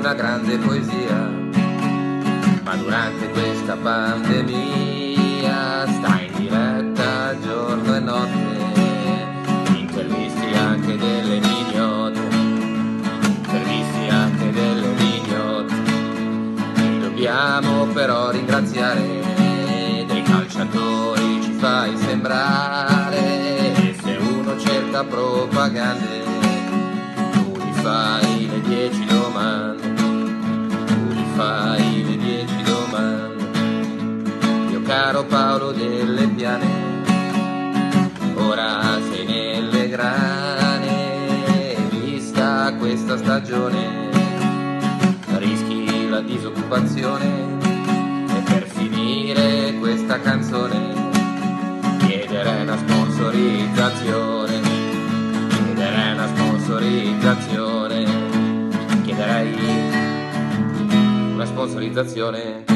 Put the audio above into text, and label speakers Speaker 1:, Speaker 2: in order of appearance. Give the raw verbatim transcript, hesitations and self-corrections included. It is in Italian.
Speaker 1: una grande poesia, ma durante questa pandemia sta in diretta giorno e notte, intervisti anche delle mignotte, intervisti anche delle mignotte. Ti dobbiamo però ringraziare, dei calciatori ci fai sembrare, e se uno cerca propagande tu gli fai le dieci domande, tu gli fai le dieci domande. Mio caro Paolo Delle Piane, ora sei nelle grane, vista questa stagione rischi la disoccupazione, e per finire questa canzone chiederei una sponsorizzazione, chiederei una sponsorizzazione, chiederei una sponsorizzazione.